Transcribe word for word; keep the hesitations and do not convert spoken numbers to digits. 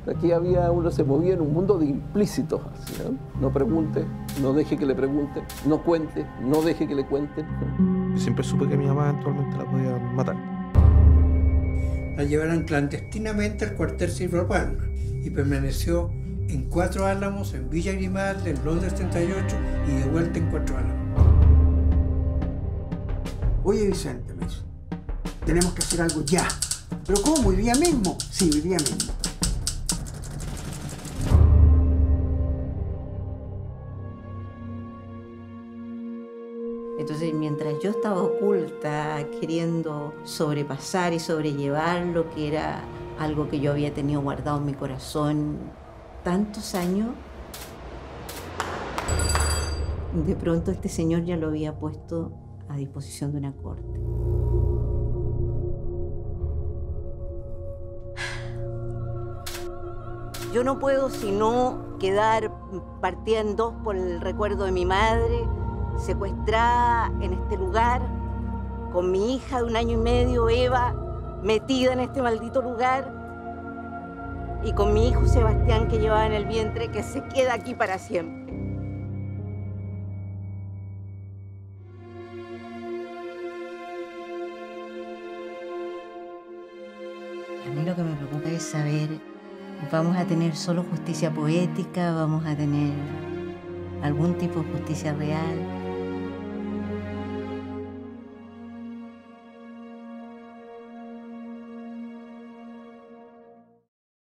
Aquí había, uno se movía en un mundo de implícitos, así, ¿no? No pregunte, no deje que le pregunten, no cuente, no deje que le cuenten. Yo siempre supe que a mi mamá eventualmente la podían matar. La llevaron clandestinamente al cuartel Silva Palma y permaneció en Cuatro Álamos, en Villa Grimaldi, en Londres treinta y ocho y de vuelta en Cuatro Álamos. Oye, Vicente, me dice, tenemos que hacer algo ya. ¿Pero cómo? ¿Hoy día mismo? Sí, hoy día mismo. Entonces, mientras yo estaba oculta, queriendo sobrepasar y sobrellevar lo que era algo que yo había tenido guardado en mi corazón tantos años, de pronto este señor ya lo había puesto a disposición de una corte. Yo no puedo sino quedar partida en dos por el recuerdo de mi madre, secuestrada en este lugar, con mi hija de un año y medio, Eva, metida en este maldito lugar, y con mi hijo Sebastián que llevaba en el vientre, que se queda aquí para siempre. A mí lo que me preocupa es saber, ¿vamos a tener solo justicia poética? ¿Vamos a tener algún tipo de justicia real?